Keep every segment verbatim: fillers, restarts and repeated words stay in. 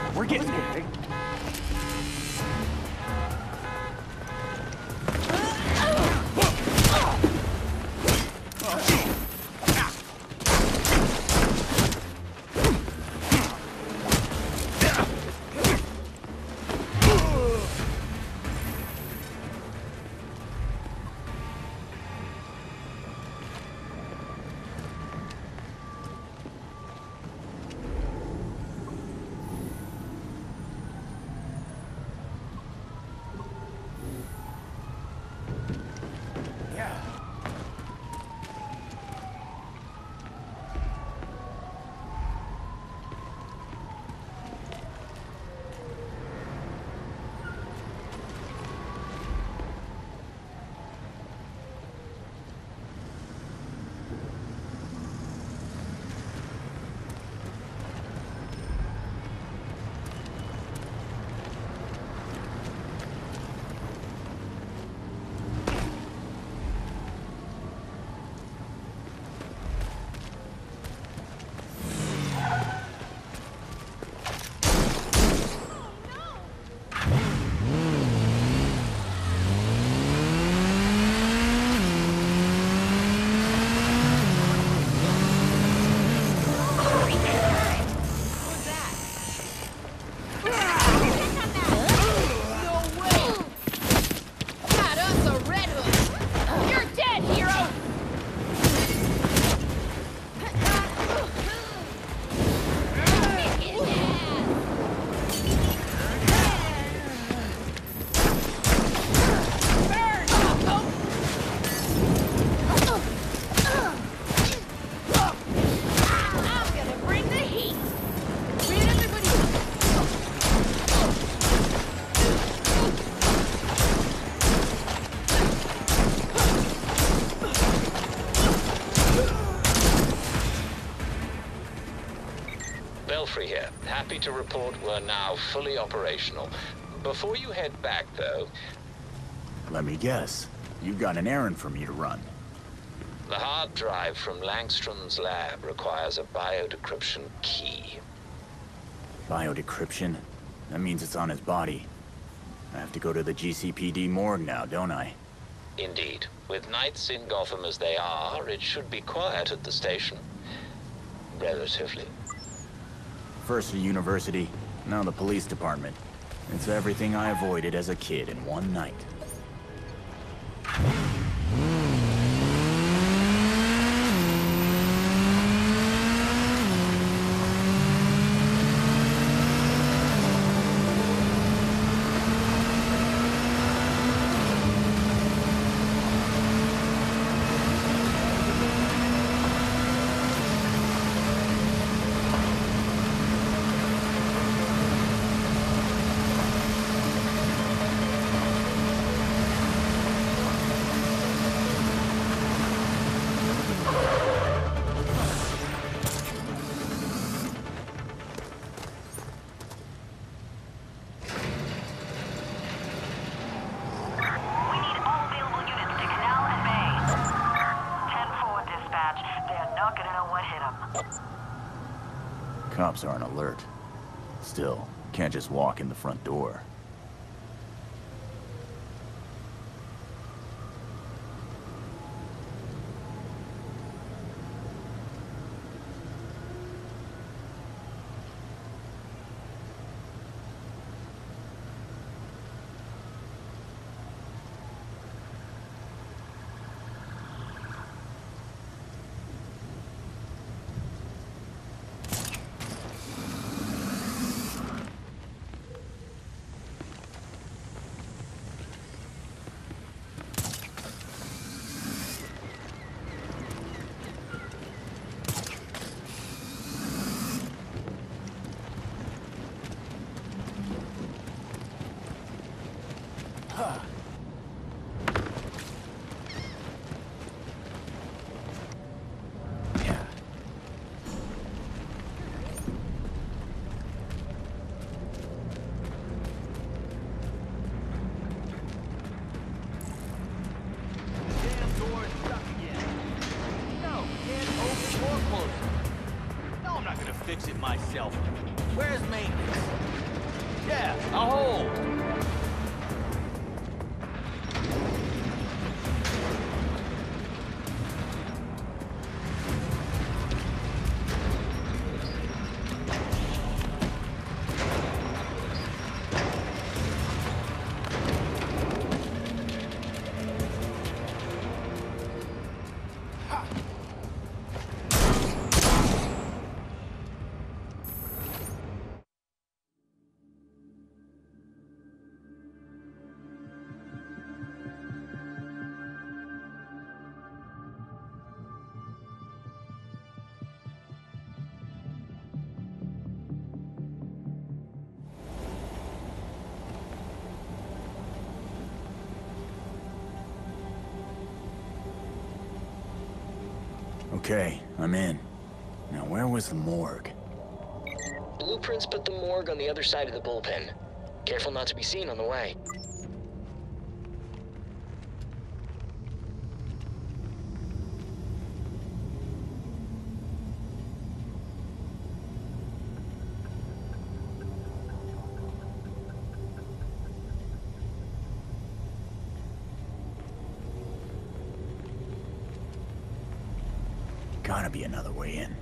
We're getting there. Belfry here. Happy to report we're now fully operational. Before you head back, though... Let me guess. You've got an errand for me to run. The hard drive from Langstrom's lab requires a biodecryption key. Biodecryption? That means it's on his body. I have to go to the G C P D morgue now, don't I? Indeed. With nights in Gotham as they are, it should be quiet at the station. Relatively. First the university, now the police department. It's everything I avoided as a kid in one night. Cops aren't alert. Still, can't just walk in the front door. Fix it myself. Where's maintenance? Yeah, I'll hold. Okay, I'm in. Now where was the morgue? Blueprints put the morgue on the other side of the bullpen. Careful not to be seen on the way. Gotta be another way in.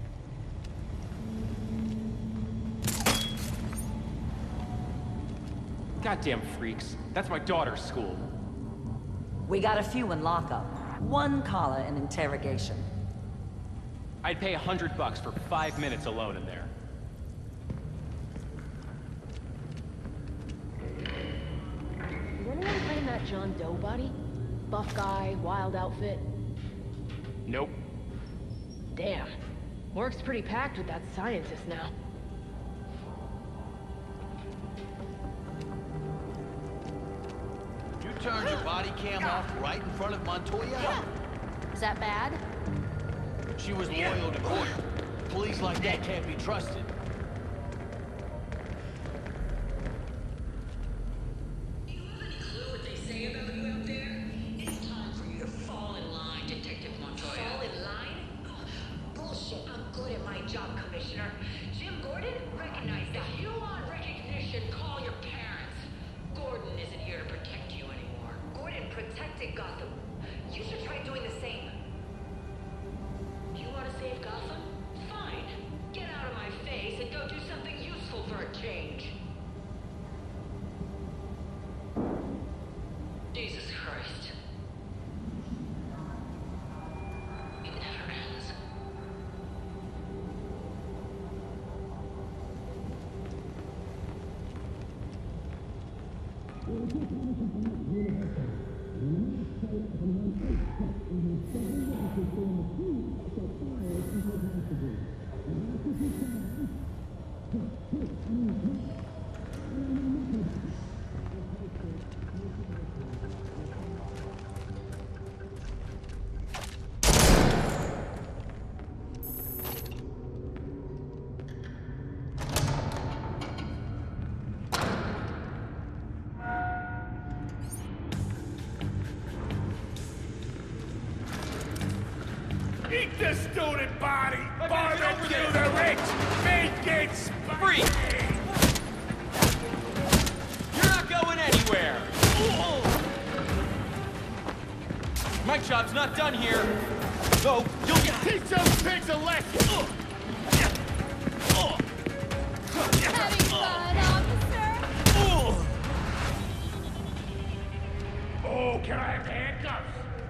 Goddamn freaks. That's my daughter's school. We got a few in lockup. One caller in interrogation. I'd pay a hundred bucks for five minutes alone in there. Is anyone playing that John Doe body? Buff guy, wild outfit. Nope. Damn. Work's pretty packed with that scientist now. You turned your body cam off right in front of Montoya? Is that bad? She was loyal to Gordon. Police like that can't be trusted. Eat the student body! Barbecue the rich! Make it Free! spicy! You're not going anywhere! My job's not done here! So, you'll get... Teach those pigs a lesson! Having fun, officer? Oh, can I have handcuffs?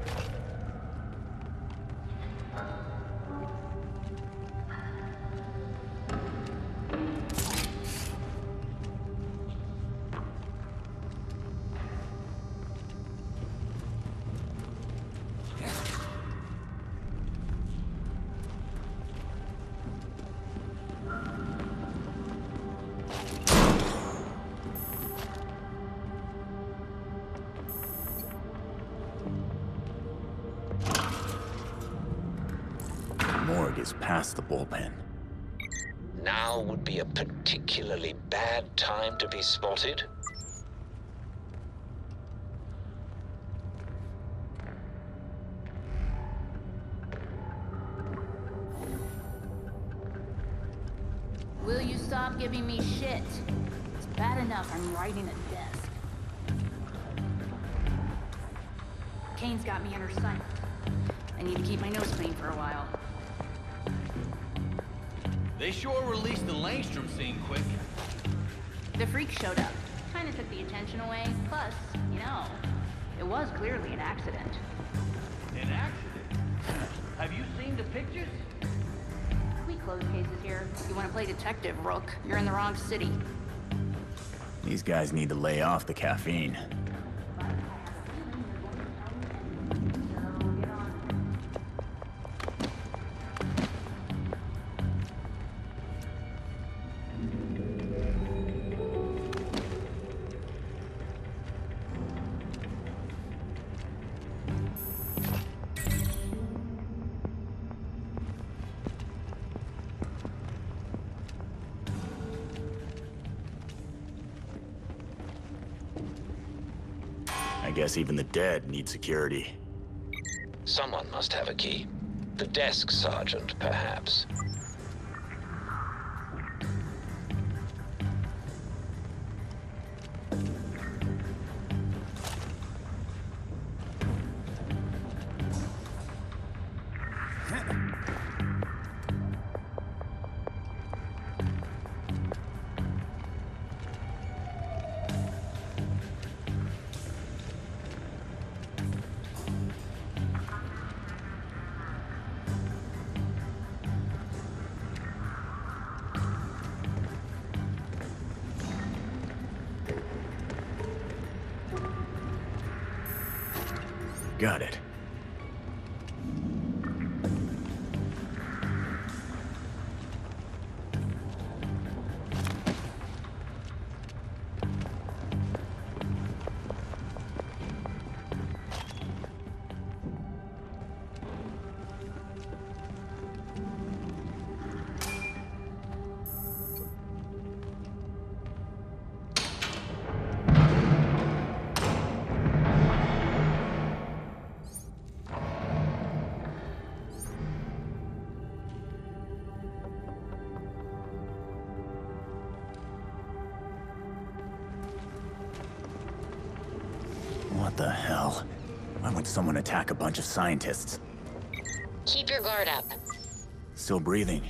Morgue is past the bullpen. Now would be a particularly bad time to be spotted. Will you stop giving me shit? Bad enough I'm writing a desk. Kane's got me in her sight. I need to keep my nose clean for a while. They sure released the Langstrom scene quick. The freak showed up. Kinda took the attention away. Plus, you know, it was clearly an accident. An accident? Have you seen the pictures? We close cases here. You wanna play detective, Rook? You're in the wrong city. These guys need to lay off the caffeine. I guess even the dead need security. Someone must have a key. The desk sergeant, perhaps. Got it. What the hell? Why would someone attack a bunch of scientists? Keep your guard up. Still breathing.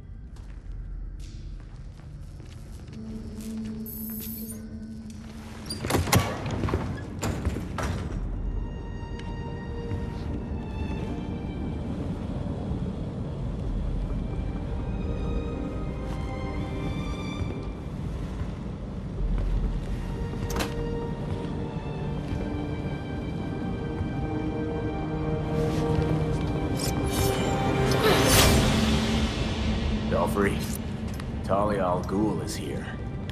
Belfry, Talia al Ghul is here.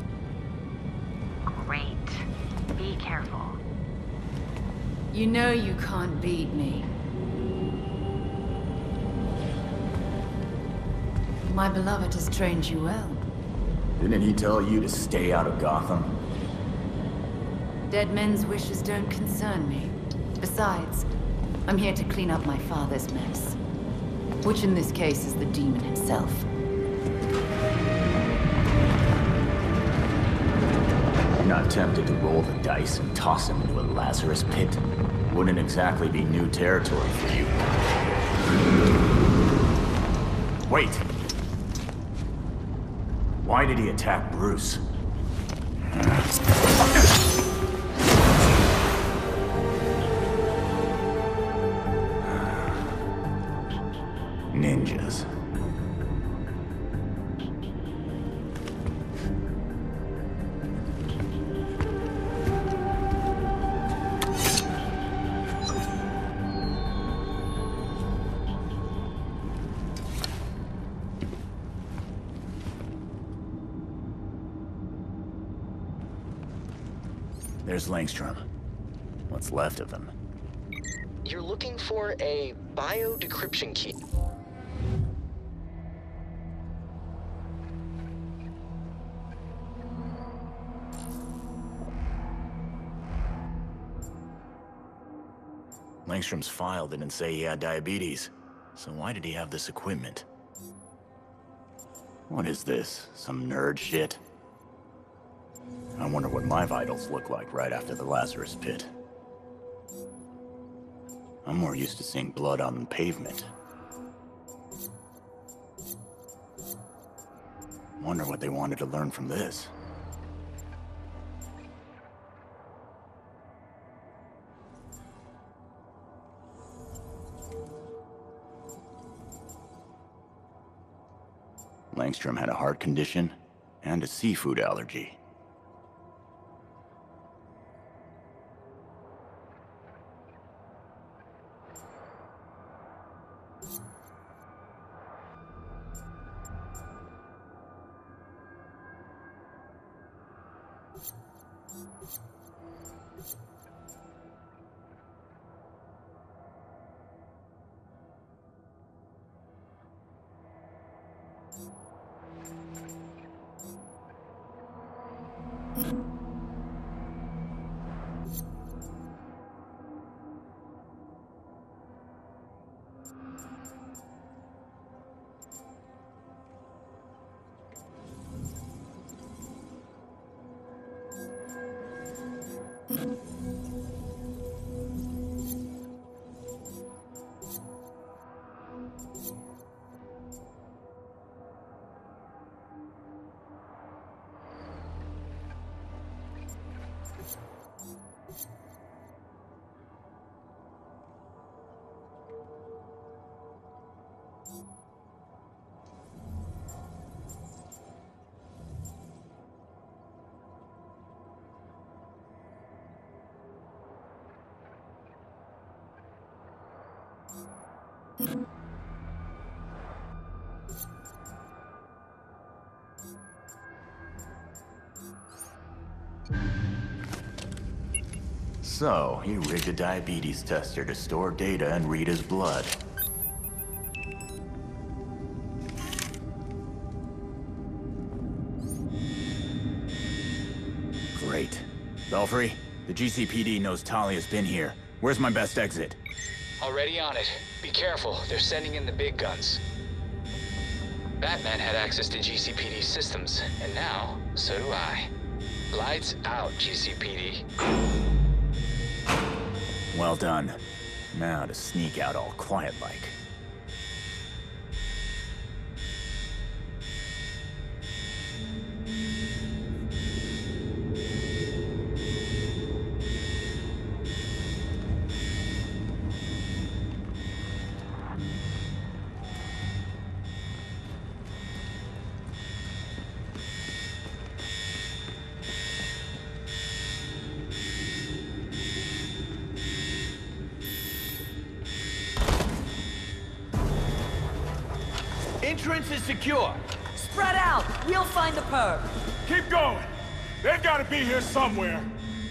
Great. Be careful. You know you can't beat me. My beloved has trained you well. Didn't he tell you to stay out of Gotham? Dead men's wishes don't concern me. Besides, I'm here to clean up my father's mess. Which in this case is the demon himself. You're not tempted to roll the dice and toss him into a Lazarus pit? Wouldn't exactly be new territory for you. Wait! Why did he attack Bruce? Ninjas. There's Langstrom. What's left of him? You're looking for a bio-decryption key. Langstrom's file didn't say he had diabetes. So why did he have this equipment? What is this? Some nerd shit? I wonder what my vitals look like right after the Lazarus Pit. I'm more used to seeing blood on the pavement. Wonder what they wanted to learn from this. Langstrom had a heart condition and a seafood allergy. So, he rigged a diabetes tester to store data and read his blood. Great. Belfry, the G C P D knows Talia's been here. Where's my best exit? Already on it. Be careful, they're sending in the big guns. Batman had access to G C P D systems, and now, so do I. Lights out, G C P D. Well done. Now to sneak out all quiet-like. Entrance is secure. Spread out! We'll find the perp. Keep going. They've got to be here somewhere.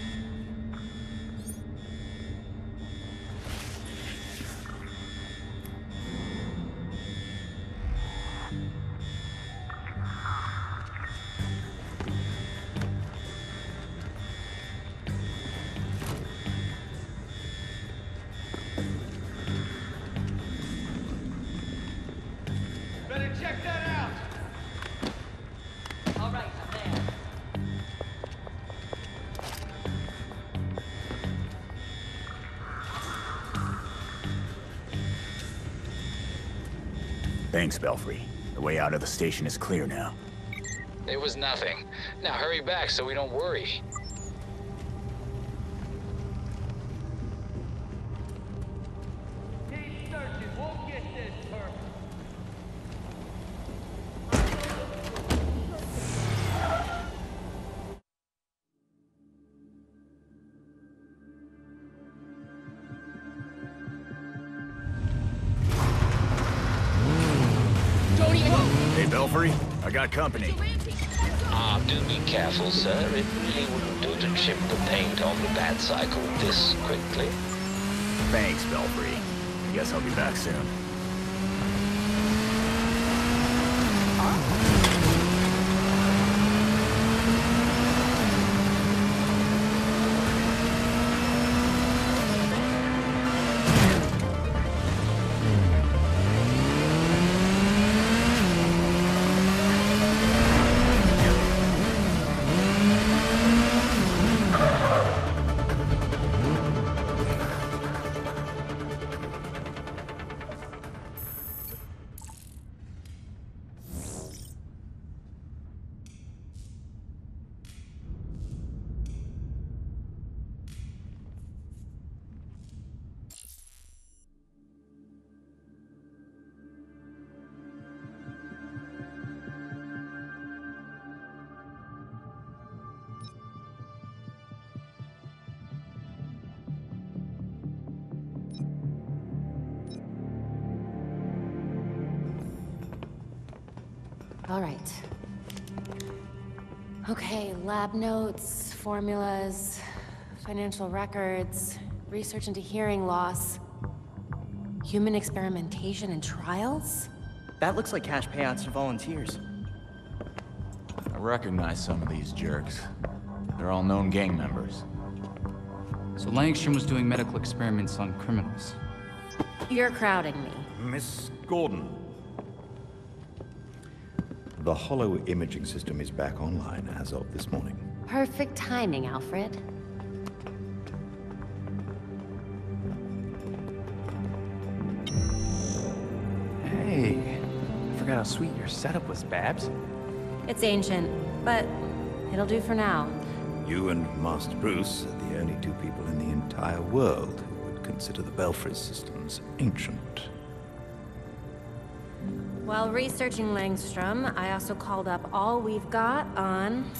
Better check that out. All right, I'm there. Thanks, Belfry. The way out of the station is clear now. It was nothing. Now hurry back so we don't worry. Keep searching. We'll get this perp. Hey, Belfry, I got company. Ah, do be careful, sir. It really wouldn't do to chip the paint on the bat cycle this quickly. Thanks, Belfry. I guess I'll be back soon. All right. Okay, lab notes, formulas, financial records, research into hearing loss, human experimentation and trials? That looks like cash payouts to volunteers. I recognize some of these jerks. They're all known gang members. So Langstrom was doing medical experiments on criminals. You're crowding me. Miss Gordon. The hollow imaging system is back online as of this morning. Perfect timing, Alfred. Hey, I forgot how sweet your setup was, Babs. It's ancient, but it'll do for now. You and Master Bruce are the only two people in the entire world who would consider the Belfry systems ancient. While researching Langstrom, I also called up all we've got on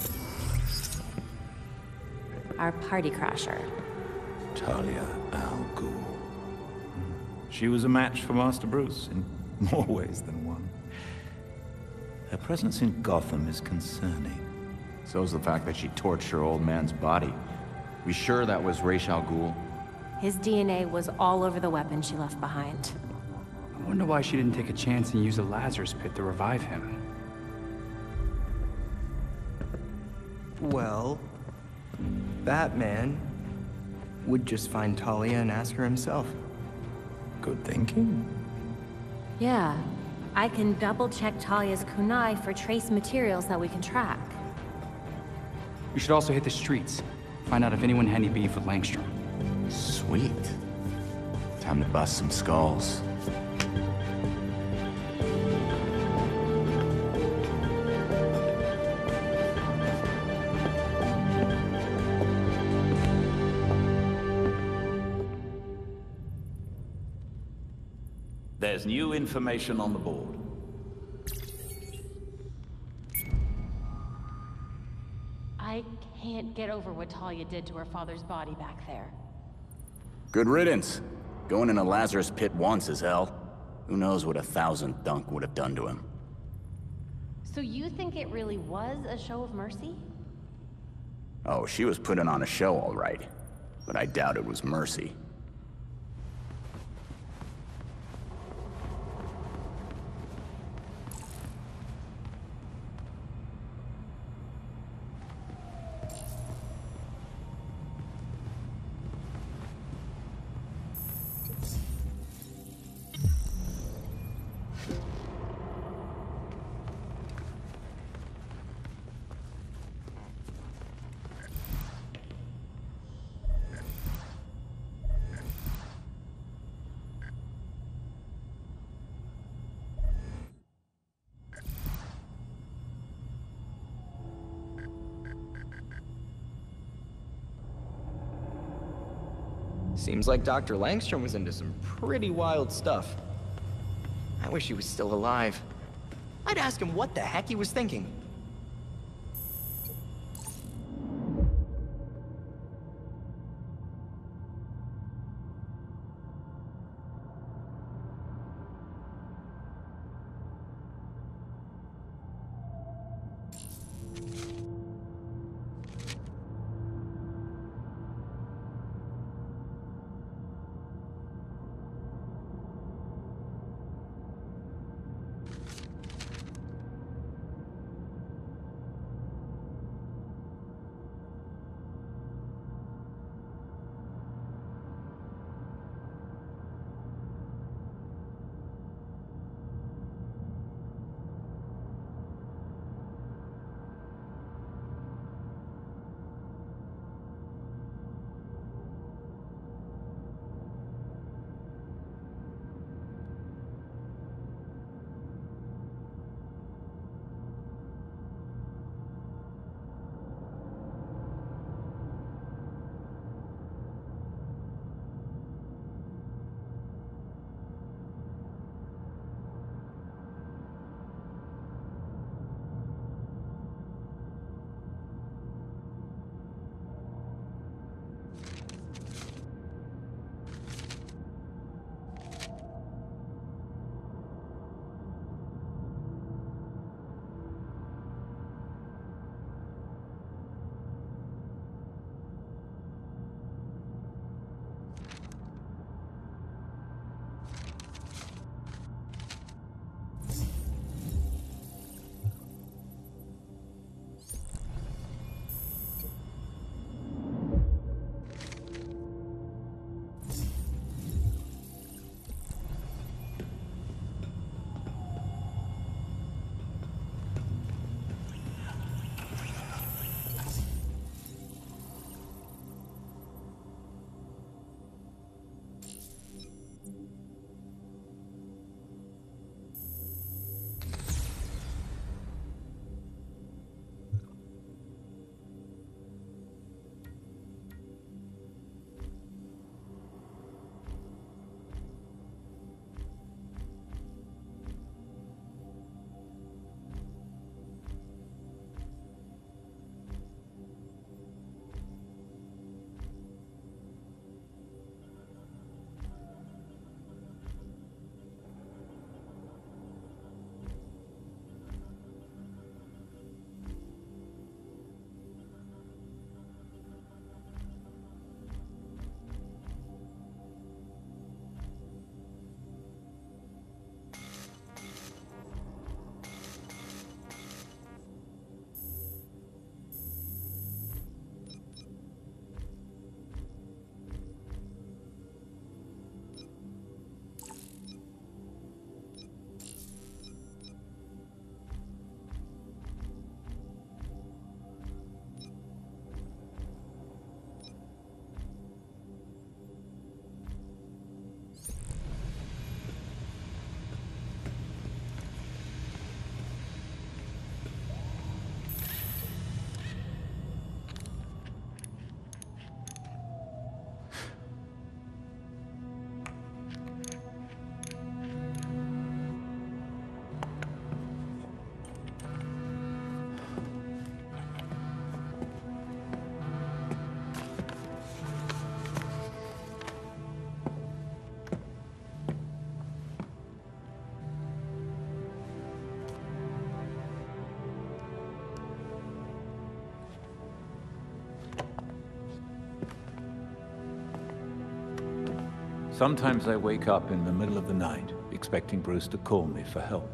our party crasher. Talia al Ghul. She was a match for Master Bruce in more ways than one. Her presence in Gotham is concerning. So's the fact that she torched her old man's body. We sure that was Ra's al Ghul? His D N A was all over the weapon she left behind. I wonder why she didn't take a chance and use the Lazarus Pit to revive him. Well, Batman would just find Talia and ask her himself. Good thinking. Yeah, I can double-check Talia's kunai for trace materials that we can track. We should also hit the streets. Find out if anyone had any beef with Langstrom. Sweet. Time to bust some skulls. There's new information on the board. I can't get over what Talia did to her father's body back there. Good riddance. Going in a Lazarus Pit once is hell. Who knows what a thousand Dunk would have done to him. So you think it really was a show of mercy? Oh, she was putting on a show all right. But I doubt it was mercy. Seems like Doctor Langstrom was into some pretty wild stuff. I wish he was still alive. I'd ask him what the heck he was thinking. Sometimes I wake up in the middle of the night, expecting Bruce to call me for help.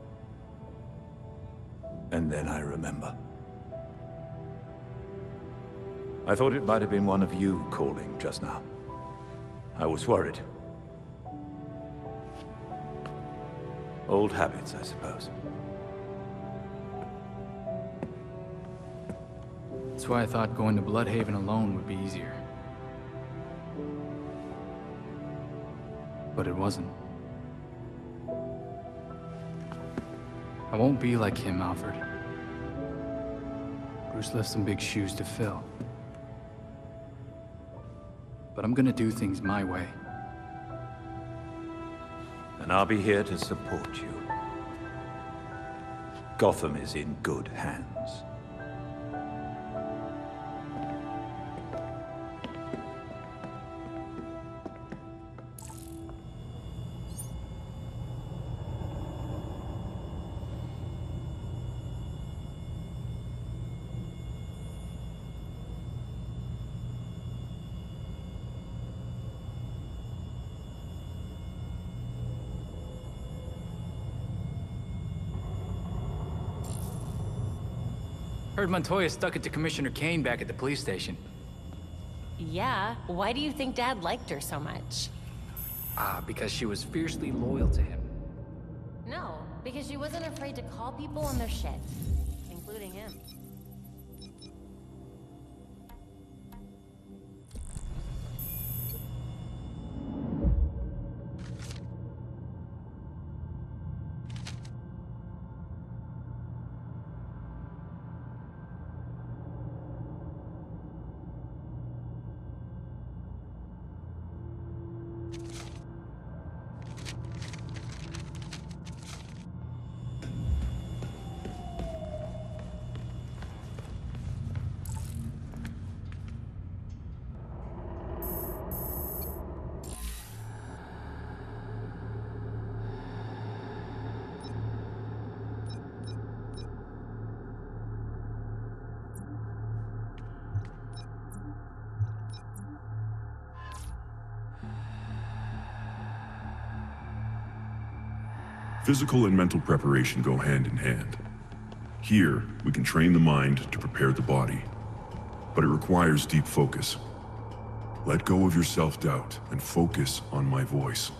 And then I remember. I thought it might have been one of you calling just now. I was worried. Old habits, I suppose. That's why I thought going to Bloodhaven alone would be easier. But it wasn't. I won't be like him, Alfred. Bruce left some big shoes to fill. But I'm gonna do things my way. And I'll be here to support you. Gotham is in good hands. Heard Montoya stuck it to Commissioner Kane back at the police station. Yeah, why do you think Dad liked her so much? Ah, because she was fiercely loyal to him. No, because she wasn't afraid to call people on their shit, including him. Physical and mental preparation go hand in hand. Here, we can train the mind to prepare the body, but it requires deep focus. Let go of your self-doubt and focus on my voice.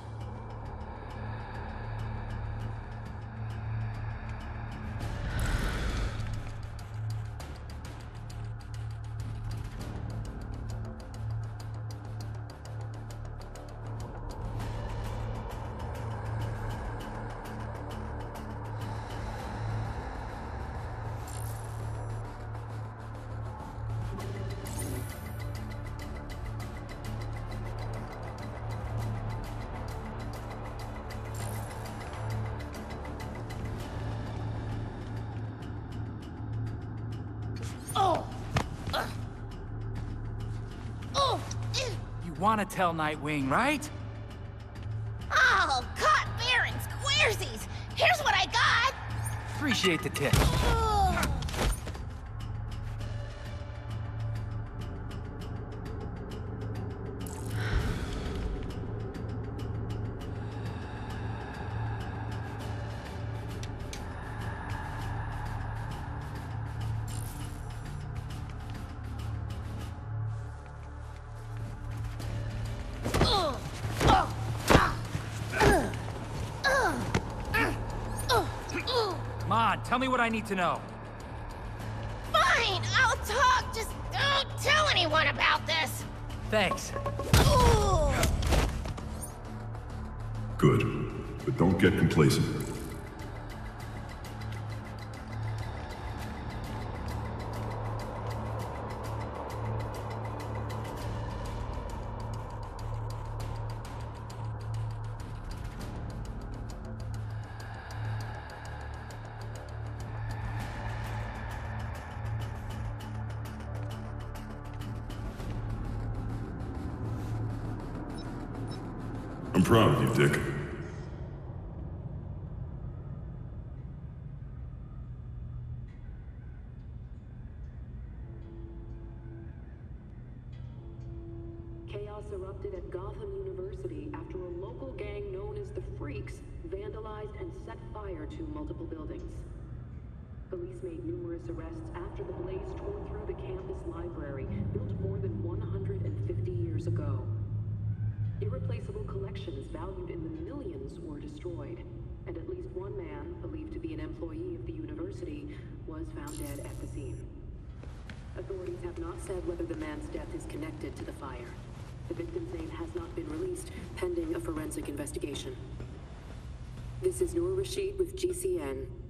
Want to tell Nightwing, right? Oh, cut, bear, and squaresies! Here's what I got! Appreciate the tip. Tell me what I need to know. Fine, I'll talk. Just don't tell anyone about this. Thanks. Ooh. Good, but don't get complacent. I'm proud of you, Dick. Chaos chaos erupted at Gotham University after a local gang known as the Freaks vandalized and set fire to multiple buildings. Police made numerous arrests after the blaze tore through the campus library, built more than one hundred fifty years ago. Irreplaceable collections valued in the millions were destroyed, and at least one man, believed to be an employee of the university, was found dead at the scene. Authorities have not said whether the man's death is connected to the fire. The victim's name has not been released, pending a forensic investigation. This is Noor Rashid with G C N.